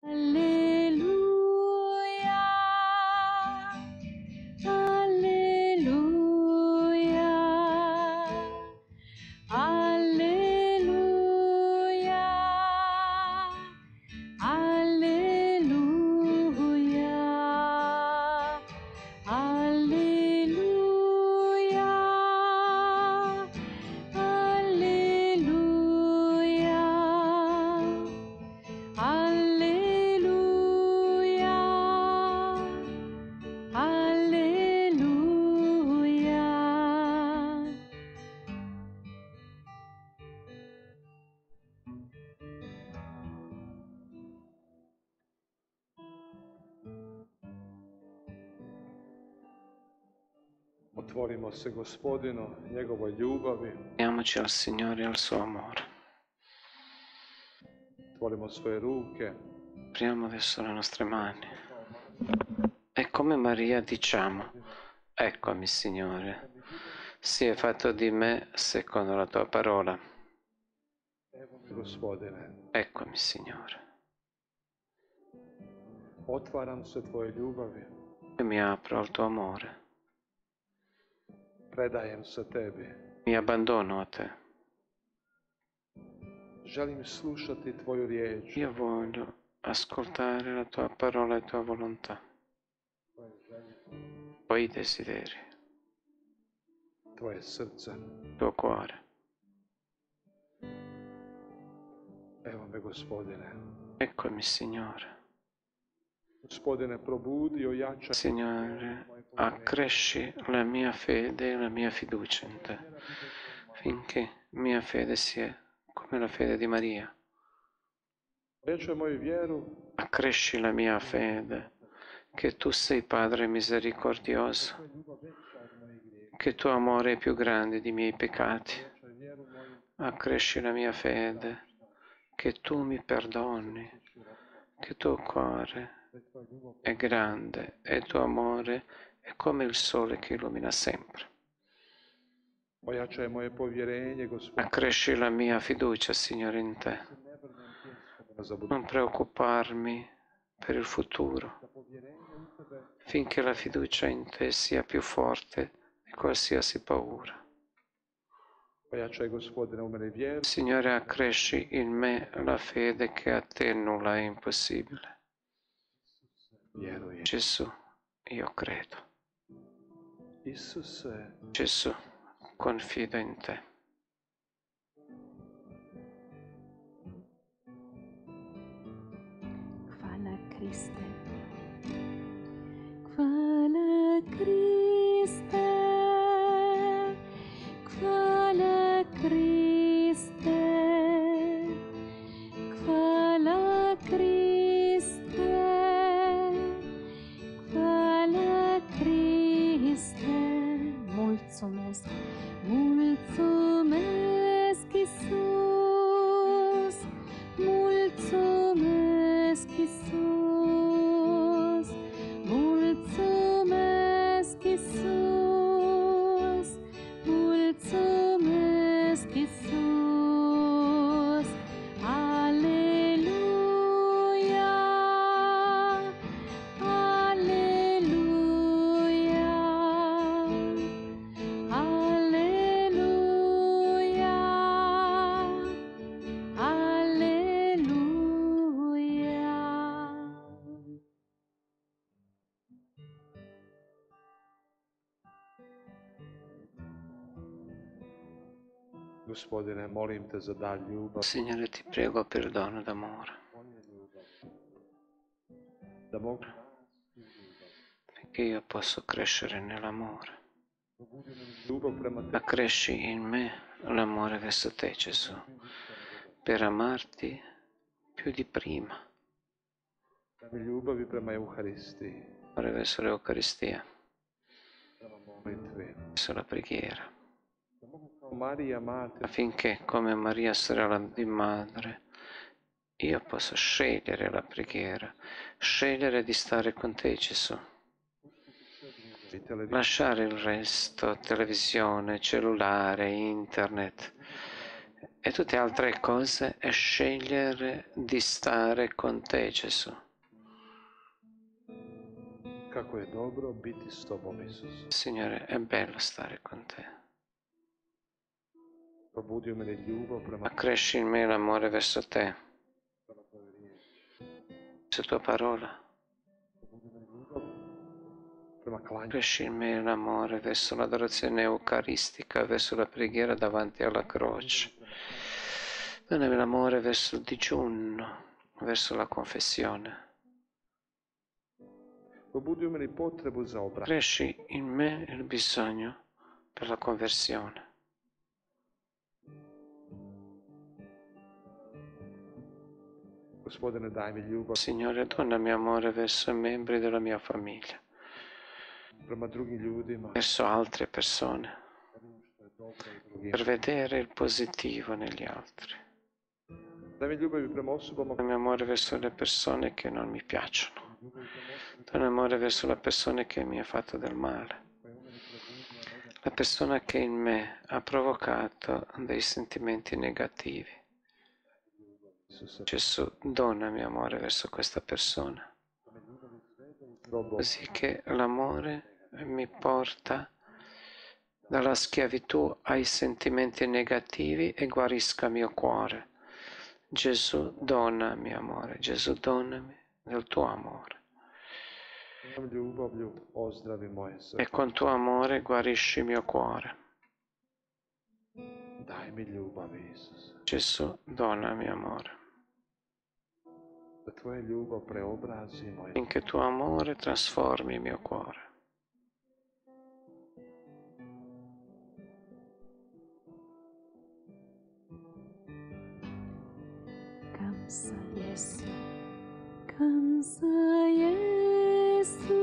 Alleluia, alleluia, alleluia, alleluia, alleluia, alleluia, alleluia, alleluia. Otvorimo se Gospodinu, njegovoj ljubavi. Apriamoci al Signore e al suo amore. Otvorimo svoje ruke. Apriamo adesso le nostre mani. E come Maria diciamo: eccomi, Signore, sia fatto di me secondo la tua parola. Gospodine, Eccomi, Signore. otvaram se tvojoj ljubavi. Io mi apro al tuo amore. Predajem se tebi. Mi abbandono a te. Želim slušati tvoju riječ. Io voglio ascoltare la tua parola e la tua volontà, tuoi desideri, Tvoje srce. il tuo cuore. Evo me, Gospodine. Eccomi, Signore. Gospodine, probudi, ojačaj. Signore, accresci la mia fede e la mia fiducia in te, finché mia fede sia come la fede di Maria. Ojačaj moju vjeru. Accresci la mia fede, che tu sei Padre misericordioso, che tuo amore è più grande di miei peccati. Accresci la mia fede, che tu mi perdoni, che tuo cuore è grande e il tuo amore è come il sole che illumina sempre. Ojačaj moje povjerenje, Gospodine. Accresci la mia fiducia, Signore, in te. Non preoccuparmi per il futuro, finché la fiducia in te sia più forte di qualsiasi paura. Ojačaj, Gospodine, u mene vjeru. Signore, accresci in me la fede che a te nulla è impossibile. Vjerujem. Gesù, io credo. Isuse, Gesù, confido in te. Hvala Kriste. Hvala Kriste. Hvala Kriste. Hvala Kriste. Hvala Kriste. Mulțumesc. Mulțumesc, Iisus. Mulțumesc, Iisus. Mulțumesc, Iisus. Mulțumesc, Iisus. Aleluia. Aleluia. Aleluia. Aleluia. Gospodine, molim te za dar ljubav. Signore, ti prego per il dono d'amore, Da mogu perché io posso crescere nell'amore. ljubav prema tebi. Accresci in me l'amore verso te, Gesù, per amarti più di prima. Dammi ljubavi prema Euharistiji. Amore verso l'Eucaristia, Prema molitvi. verso la preghiera, Da mogu kao Marija, mate, affinché come Maria, sorella di madre, io posso scegliere la preghiera, scegliere di stare con te, Gesù. i televiziji. Lasciare il resto, televisione, cellulare, internet, e tutte altre cose e scegliere di stare con te, Gesù. Kako je dobro biti s tobom, Isus. Signore, è bello stare con te. Probudi u mene ljubav prema Accresci in me l'amore verso te, tvojoj riječi. verso tua parola. Probudi u mene ljubav prema klanju. Accresci in me l'amore verso l'adorazione eucaristica, verso la preghiera davanti alla croce. Donnami l'amore verso il digiuno, verso la confessione. Probudi u mene potrebu za obraćanje. Cresci in me il bisogno per la conversione. Gospodine, daj mi ljubav Signore, donami amore verso i membri della mia famiglia, prema drugim ljudima. verso altre persone, Onim što je dobro u drugima. per vedere il positivo negli altri. Daj mi ljubav i prema osobama Donami amore verso le persone che non mi piacciono. Donami amore verso la persona che mi ha fatto del male. La persona che in me ha provocato dei sentimenti negativi. Isusa. Gesù, donami amore verso questa persona, Robo, così che l'amore mi porta dalla schiavitù ai sentimenti negativi e guarisca il mio cuore. Gesù, donami amore. Gesù, donami del tuo amore. tvojom ljubavlju ozdravi moje E srce. con tuo amore guarisci il mio cuore. Daj mi ljubavi, Isus. Gesù, donami amore. Da tvoja ljubav preobrazi moje. Finché tuo amore trasformi il mio cuore. Kamsa Yesu, Kamsa Yesu,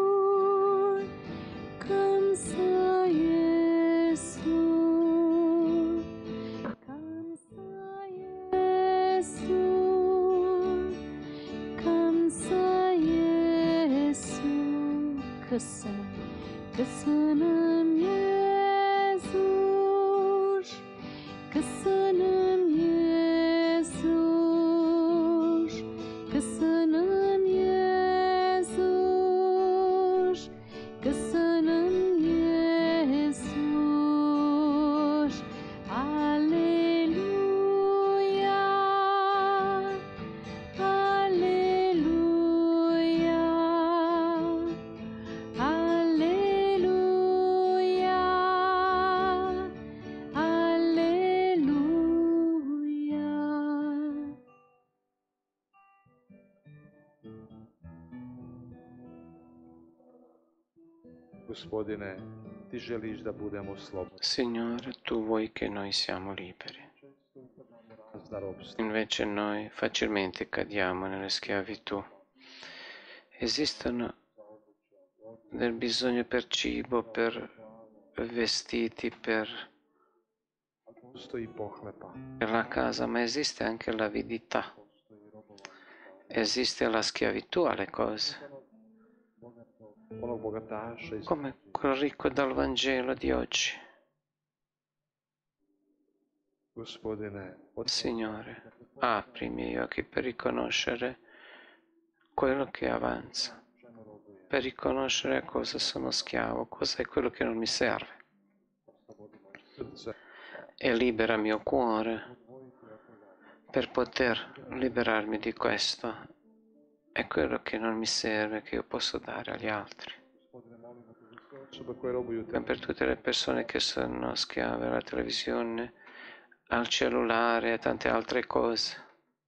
Kamsa Yesu, Kamsa Yesu, Kamsa Yesu, Kasanam Jesus, Kasanam Jesus, Kasanam Jesus, Kasanam Jesus, Alleluia, Alleluia, Alleluia, Alleluia. Gospodine, ti želiš da budemo slobodni. Signore, tu vuoi che noi siamo liberi. Da robstva. Invece noi facilmente cadiamo nelle schiavitù. Esistono del bisogno per cibo, per vestiti, per Postoji pohlepa. la casa, ma esiste anche l'avidità. Esiste la schiavitù alle cose, Onog bogataša iz come quel ricco dal Vangelo di oggi. Gospodine, Signore, apri i miei occhi per riconoscere quello che avanza, per riconoscere a cosa sono schiavo, cosa è quello che non mi serve. srce E libera il mio cuore per poter liberarmi di questo. È quello che non mi serve, che io posso dare agli altri. Gospodine, molimo te za sve osobe koje robuju te. E per tutte le persone che sono schiave alla televisione, al cellulare e tante altre cose.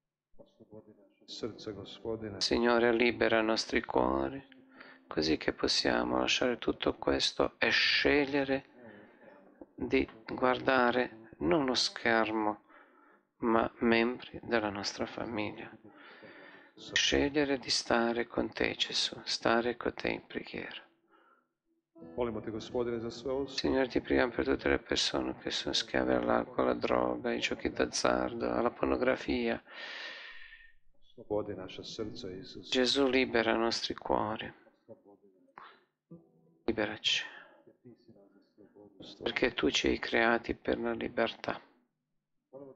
Srce, Gospodine, Signore, libera i nostri cuori, così che possiamo lasciare tutto questo e scegliere di guardare non lo schermo, ma membri della nostra famiglia. Scegliere di stare con te, Gesù, stare con te in preghiera. molimo te, Gospodine, za sve osobe Signore, ti preghiamo per tutte le persone che sono schiave all'alcol, alla droga, ai giochi d'azzardo, alla pornografia. slobodi naša srca, Isus. Gesù, libera i nostri cuori. Liberaci, perché tu ci hai creati per la libertà. Molimo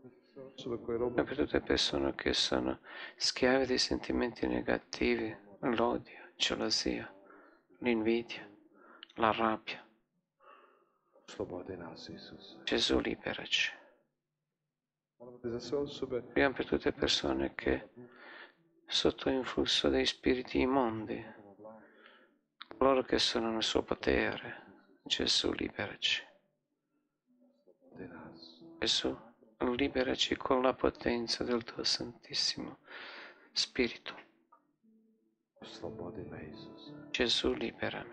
osobe koje e robuju per tutte le persone che sono schiave dei sentimenti negativi, l'odio, gelosia, l'invidia, la rabbia. slobodi nas, Isuse. Gesù, liberaci. Molimo te za sve osobe Preghiamo per tutte le persone che sotto influsso dei spiriti immondi, coloro che sono nel suo potere. Gesù, liberaci. di nas. Gesù, liberaci con la potenza del tuo Santissimo Spirito. Slobodi me, Isuse. Gesù, liberami.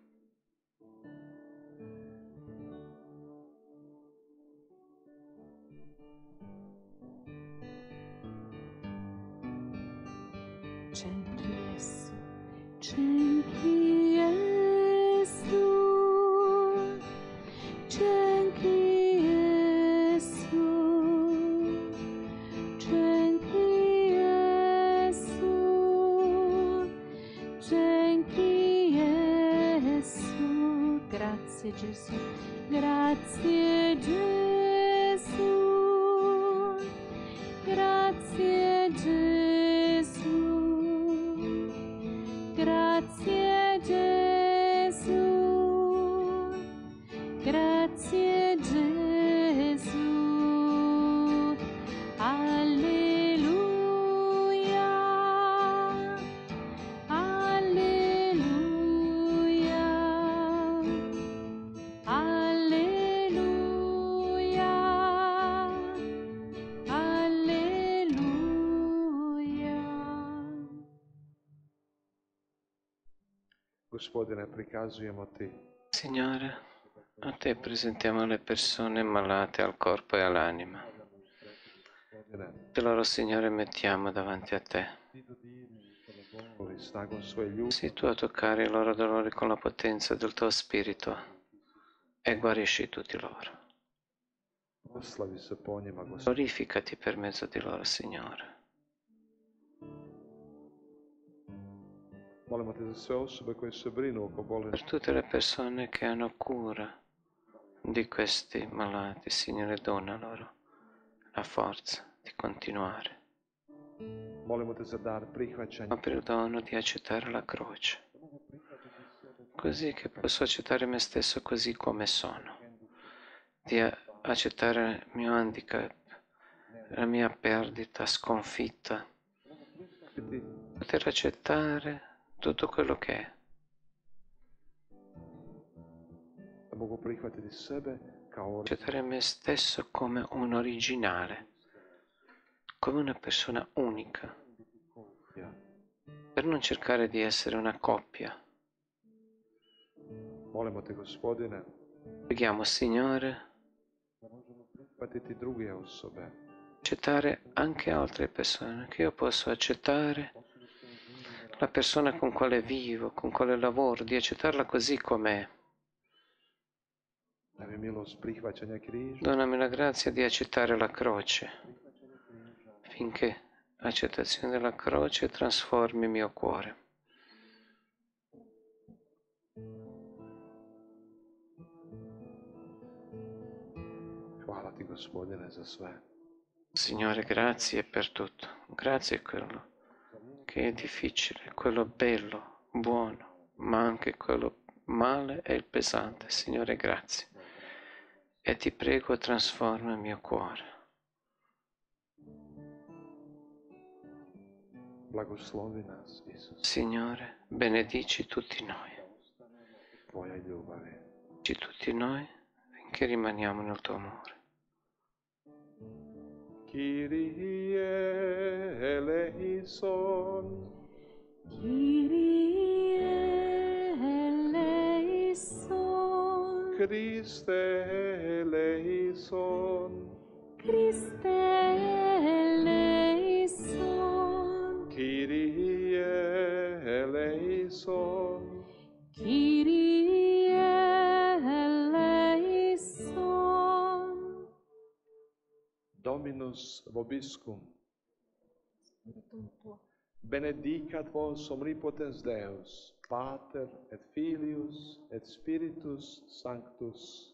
Dzięki Jezu, dzięki Jezu, dzięki Jezu, dzięki Jezu, dzięki Jezu. Grazie Gesù, grazie Gesù, grazie Gesù, grazie Gesù, grazie Gesù. Alleluia, alleluia, alleluia, alleluia. Gospodine, prikazujemo Ti Signore, a te presentiamo le persone malate al corpo e all'anima. Gospodine, Che loro, Signore, mettiamo davanti a te. koji snagom svoje ljubavi Sii tu a toccare i loro dolori con la potenza del tuo Spirito e guarisci tutti loro. proslavi se po njima, Gospodine. Glorificati per mezzo di loro, Signore. Molimo te za sve osobe koje se brinu oko Per bolesti. tutte le persone che hanno cura di questi malati, Signore, dona loro la forza di continuare, Molimo te za dar ma prihvaćanja per il dono di accettare la croce, così che posso accettare me stesso così come sono, di accettare il mio handicap, la mia perdita, sconfitta, ti poter accettare tutto quello che è, da mogu prihvatiti sebe kao accettare me stesso come un originale, come una persona unica, ja. per non cercare di essere una coppia. Molimo te, Gospodine, Preghiamo, Signore, da možemo prihvatiti druge osobe, accettare anche altre persone, che io posso accettare la persona con quale vivo, con quale lavoro, di accettarla così com'è. da mi milost prihvaćanja križa, Donami la grazia di accettare la croce, finché l'accettazione della croce trasformi il mio cuore. hvala ti, Gospodine, za sve. Signore, grazie per tutto. Grazie per quello che è difficile, quello bello, buono, ma anche quello male e il pesante. Signore, grazie. E ti prego, trasforma il mio cuore. Blagoslovi nas, Isus, Signore, benedici tutti noi. tvoja ljubavi. Benedici tutti noi finché rimaniamo nel tuo amore. Kyrie eleison, Kyrie eleison, Christe eleison, Christe eleison, Kyrie eleison, Kyrie eleison. Dominus vobiscum, benedicat vos omnipotens Deus, Pater et Filius et Spiritus Sanctus.